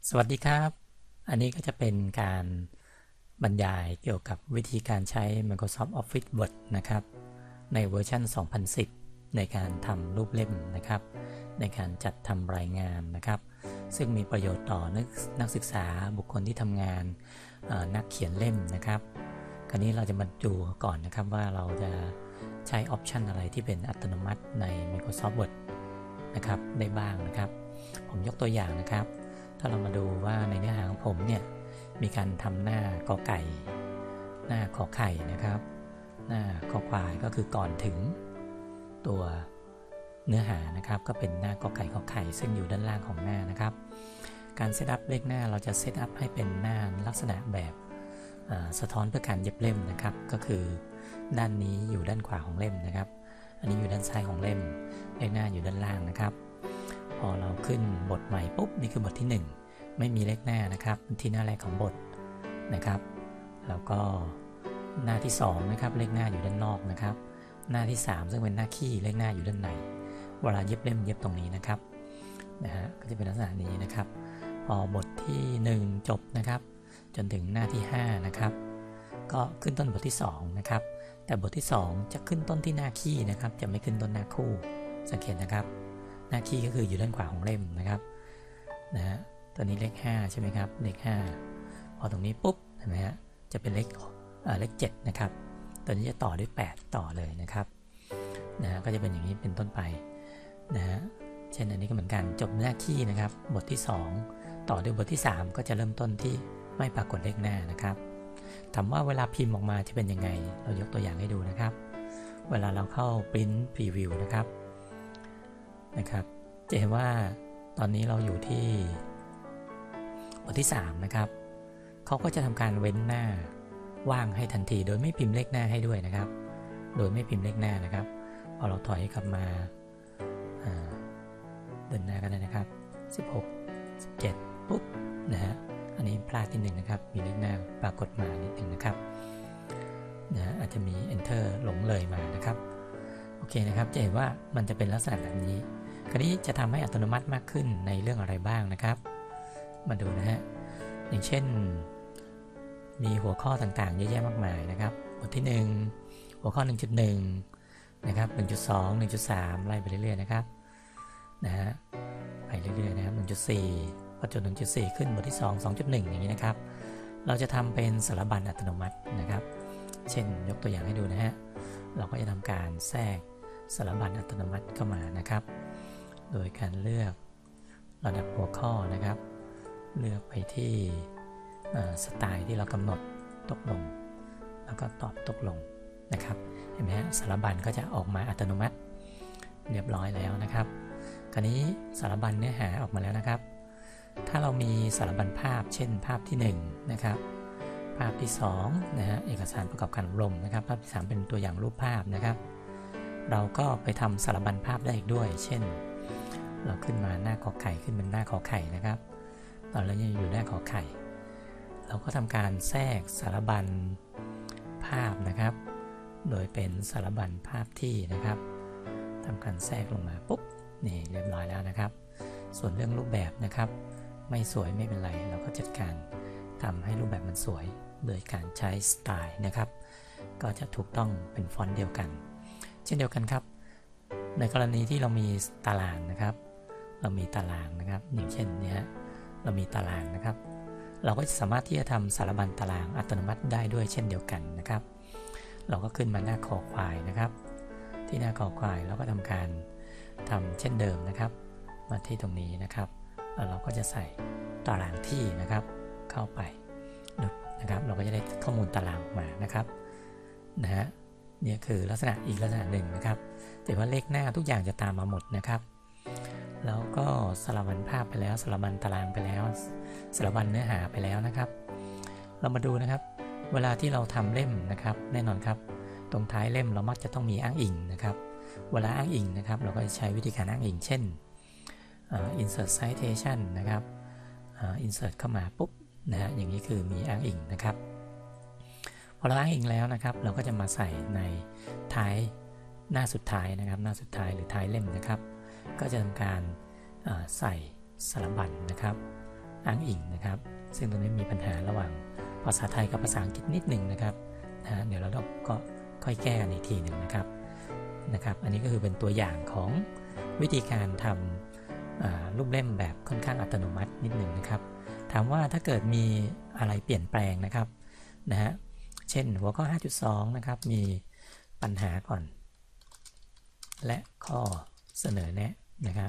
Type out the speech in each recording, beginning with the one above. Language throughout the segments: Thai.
สวัสดีครับ อันนี้ก็จะเป็นการบรรยายเกี่ยวกับวิธีการใช้ Microsoft Office Word นะครับในเวอร์ชัน 2010 ในการทำรูปเล่มนะครับในการจัดทำรายงานนะครับซึ่งมีประโยชน์ต่อนักศึกษาบุคคลที่ทำงานนักเขียนเล่มนะครับคราวนี้เราจะมาดูก่อนนะครับว่าเราจะใช้ออปชันอะไรที่เป็นอัตโนมัติใน Microsoft Word นะครับได้บ้างนะครับผมยกตัวอย่างนะครับถ้าเรามาดูว่าในเนื้อหาของผมเนี่ยมีการทำหน้ากอไก่หน้าขอไข่นะครับหน้าขอควายก็คือก่อนถึงตัวเนื้อหานะครับก็เป็นหน้ากอไก่ขอไข่ซึ่งอยู่ด้านล่างของหน้านะครับการเซตอัพเลขหน้าเราจะเซตอัพให้เป็นหน้าลักษณะแบบสะท้อนเพื่อการเย็บเล่มนะครับก็คือด้านนี้อยู่ด้านขวาของเล่มนะครับอันนี้อยู่ด้านซ้ายของเล่มเลขหน้าอยู่ด้านล่างนะครับพอเราขึ้นบทใหม่ปุ๊บนี่คือบทที่1ไม่มีเลขหน้านะครับที่หน้าแรกของบทนะครับแล้วก็หน้าที่2นะครับเลขหน้าอยู่ด้านนอกนะครับหน้าที่3ซึ่งเป็นหน้าขี้เลขหน้าอยู่ด้านในเวลาเย็บเล่มเย็บตรงนี้นะครับก็จะเป็นลักษณะนี้นะครับพอบทที่1จบนะครับจนถึงหน้าที่5นะครับก็ขึ้นต้นบทที่2นะครับแต่บทที่2จะขึ้นต้นที่หน้าขี้นะครับจะไม่ขึ้นต้นหน้าคู่สังเกตนะครับหน้าขี้ก็คืออยู่ด้านขวาของเล่มนะครับตัวนี้เลข5ใช่ไหมครับเลข5พอตรงนี้ปุ๊บเห็นไหมฮะจะเป็นเลข7นะครับตัวนี้จะต่อด้วย8ต่อเลยนะครับก็จะเป็นอย่างนี้เป็นต้นไปเช่นอันนี้ก็เหมือนกันจบหน้าขี้นะครับบทที่2ต่อด้วยบทที่3ก็จะเริ่มต้นที่ไม่ปรากฏเลขหน้านะครับถามว่าเวลาพิมพ์ออกมาจะเป็นยังไงเรายกตัวอย่างให้ดูนะครับเวลาเราเข้า Print Preview นะครับจะเห็นว่าตอนนี้เราอยู่ที่บทที่3นะครับเขาก็จะทำการเว้นหน้าว่างให้ทันทีโดยไม่พิมพ์เลขหน้าให้ด้วยนะครับโดยไม่พิมพ์เลขหน้านะครับพอเราถอยกลับมาเดินหน้ากันได้นะครับ16 17ปุ๊บอันนี้พลาดที่1นะครับมีเลขหน้าปรากฏมานิดหนึ่งนะครับอาจจะมี Enter หลงเลยมานะครับโอเคนะครับจะเห็นว่ามันจะเป็นลักษณะแบบนี้คราวนี้จะทำให้อัตโนมัติมากขึ้นในเรื่องอะไรบ้างนะครับมาดูนะฮะอย่างเช่นมีหัวข้อต่างๆเยอะแยะมากมายนะครับบทที่1หัวข้อ 1.1 นะครับ1.2 1.3 ไล่ไปเรื่อยๆนะครับไปเรื่อยๆนะครับ 1.4 พอจบ 1.4 ขึ้นบทที่2 2.1 อย่างนี้นะครับเราจะทำเป็นสารบัญอัตโนมัตินะครับเช่นยกตัวอย่างให้ดูนะฮะเราก็จะทำการแทรกสารบัญอัตโนมัติเข้ามานะครับโดยการเลือกระดับหัวข้อนะครับเลือกไปที่สไตล์ที่เรากำหนดตกลงแล้วก็ตอบตกลงนะครับเห็นไหมฮะสารบัญก็จะออกมาอัตโนมัติเรียบร้อยแล้วนะครับคราวนี้สารบัญเนื้อหาออกมาแล้วนะครับถ้าเรามีสารบัญภาพเช่นภาพที่1นะครับภาพที่2เอกสารประกอบการอบรมนะครับภาพที่3เป็นตัวอย่างรูปภาพนะครับเราก็ไปทำสารบัญภาพได้อีกด้วยเช่นเราขึ้นมาหน้าขอไข่ขึ้นเป็นหน้าขอไข่นะครับตอนนี้ยังอยู่หน้าขอไข่เราก็ทำการแทรกสารบัญภาพนะครับโดยเป็นสารบัญภาพที่นะครับทำการแทรกลงมาปุ๊บนี่เรียบร้อยแล้วนะครับส่วนเรื่องรูปแบบนะครับไม่สวยไม่เป็นไรเราก็จัดการทำให้รูปแบบมันสวยโดยการใช้สไตล์นะครับก็จะถูกต้องเป็นฟอนต์เดียวกันเช่นเดียวกันครับในกรณีที่เรามีตารางนะครับเรามีตารางนะครับอย่างเช่นนี้เรามีตารางนะครับเราก็สามารถที่จะทำสารบัญตารางอัตโนมัติได้ด้วยเช่นเดียวกันนะครับเราก็ขึ้นมาหน้าคอควายนะครับที่หน้าคอควายเราก็ทำการทำเช่นเดิมนะครับมาที่ตรงนี้นะครับแล้วเราก็จะใส่ตารางที่นะครับเข้าไปนะครับเราก็จะได้ข้อมูลตารางออกมานะครับนี่คือลักษณะอีกลักษณะหนึ่งนะครับแต่ว่าเลขหน้าทุกอย่างจะตามมาหมดนะครับแล้วก็สารบัญภาพไปแล้วสารบัญตารางไปแล้วสารบัญเนื้อหาไปแล้วนะครับเรามาดูนะครับเวลาที่เราทำเล่มนะครับแน่นอนครับตรงท้ายเล่มเรามักจะต้องมีอ้างอิงนะครับเวลาอ้างอิงนะครับเราก็จะใช้วิธีการอ้างอิงเช่นinsert citation นะครับinsert เข้ามาปุ๊บอย่างนี้คือมีอ้างอิงนะครับพอเราอ้างอิงแล้วนะครับเราก็จะมาใส่ในท้ายหน้าสุดท้ายนะครับหน้าสุดท้ายหรือท้ายเล่มนะครับก็จะทำการใส่สารบัญนะครับอ้างอิงนะครับซึ่งตรงนี้มีปัญหาระหว่างภาษาไทยกับภาษาอังกฤษนิดหนึ่งนะครับเดี๋ยวเราก็ค่อยแก้กันอีกทีหนึ่งนะครับอันนี้ก็คือเป็นตัวอย่างของวิธีการทำรูปเล่มแบบค่อนข้างอัตโนมัตินิดหนึ่งนะครับถามว่าถ้าเกิดมีอะไรเปลี่ยนแปลงนะครับเช่นหัวข้อ 5.2 นะครับมีปัญหาก่อนและข้อเสนอแนะ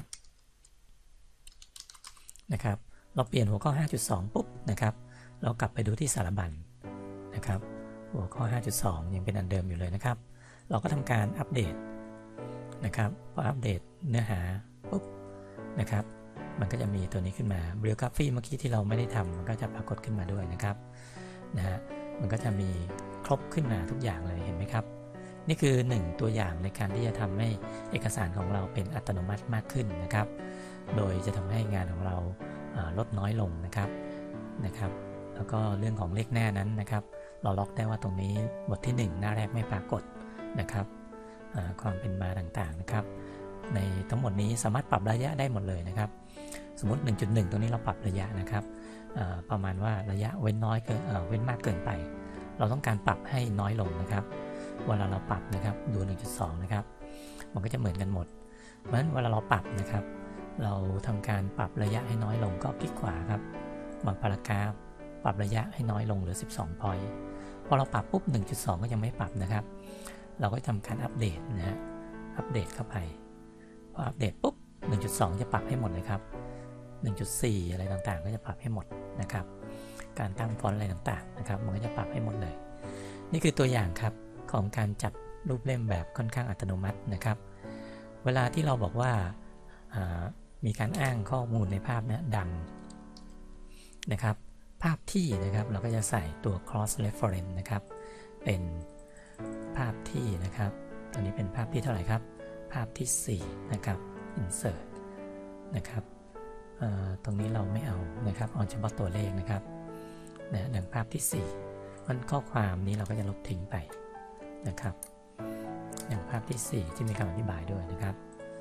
นะครับเราเปลี่ยนหัวข้อ 5.2 ปุ๊บนะครับเรากลับไปดูที่สารบัญนะครับหัวข้อ 5.2 ยังเป็นอันเดิมอยู่เลยนะครับเราก็ทำการอัปเดตนะครับพออัปเดตเนื้อหาปุ๊บนะครับมันก็จะมีตัวนี้ขึ้นมา Bibliography เมื่อกี้ที่เราไม่ได้ทำมันก็จะปรากฏขึ้นมาด้วยนะครับมันก็จะมีครบขึ้นมาทุกอย่างเลยเห็นไหมครับนี่คือ1ตัวอย่างในการที่จะทำให้เอกสารของเราเป็นอัตโนมัติมากขึ้นนะครับโดยจะทำให้งานของเราลดน้อยลงนะครับแล้วก็เรื่องของเลขหน้านั้นนะครับเราล็อกได้ว่าตรงนี้บทที่1หน้าแรกไม่ปรากฏนะครับความเป็นมาต่างๆนะครับในทั้งหมดนี้สามารถปรับระยะได้หมดเลยนะครับสมมติ 1.1 ตรงนี้เราปรับระยะนะครับประมาณว่าระยะเว้นน้อยเว้นมากเกินไปเราต้องการปรับให้น้อยลงนะครับเวลาเราปรับนะครับดู 1.2 นะครับมันก็จะเหมือนกันหมดเพราะฉะนั้นเวลาเราปรับนะครับเราทำการปรับระยะให้น้อยลงก็คลิกขวาครับบางพารากราฟปรับระยะให้น้อยลงเหลือ12 point พอเราปรับปุ๊บ 1.2 ก็ยังไม่ปรับนะครับเราก็ทำการอัปเดตอัปเดตเข้าไปพออัปเดตปุ๊บ 1.2 จะปรับให้หมดเลยครับ 1.4 อะไรต่างๆก็จะปรับให้หมดนะครับการตั้งฟอนต์อะไรต่างๆนะครับมันก็จะปรับให้หมดเลยนี่คือตัวอย่างครับของการจัดรูปเล่มแบบค่อนข้างอัตโนมัตินะครับเวลาที่เราบอกว่ามีการอ้างข้อมูลในภาพนี้ดังนะครับภาพที่นะครับเราก็จะใส่ตัว cross reference นะครับเป็นภาพที่นะครับตอนนี้เป็นภาพที่เท่าไหร่ครับภาพที่4นะครับ insert นะครับตรงนี้เราไม่เอานะครับเอาเฉพาะตัวเลขนะครับดังภาพที่4มันข้อความนี้เราก็จะลบทิ้งไปนะครับอย่างภาพที่4ที่มีคำอธิบายด้วยนะครับ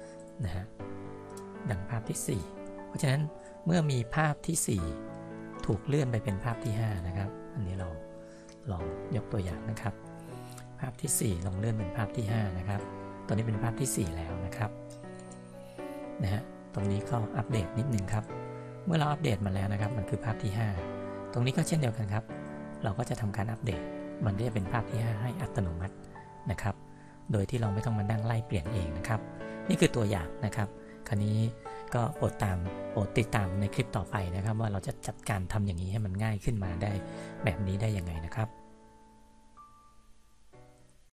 ดังภาพที่4เพราะฉะนั้นเมื่อมีภาพที่4ถูกเลื่อนไปเป็นภาพที่5นะครับอันนี้เราลองยกตัวอย่างนะครับภาพที่4ลองเลื่อนเป็นภาพที่5นะครับตอนนี้เป็นภาพที่4แล้วนะครับตรงนี้ก็อัปเดตนิดนึงครับเมื่อเราอัปเดตมาแล้วนะครับมันคือภาพที่5ตรงนี้ก็เช่นเดียวกันครับเราก็จะทำการอัปเดตมันก็จะเป็นภาพที่5ให้อัตโนมัตินะครับโดยที่เราไม่ต้องมานั่งไล่เปลี่ยนเองนะครับนี่คือตัวอย่างนะครับคราวนี้ก็โปรดติดตามในคลิปต่อไปนะครับว่าเราจะจัดการทำอย่างนี้ให้มันง่ายขึ้นมาได้แบบนี้ได้ยังไงนะครับ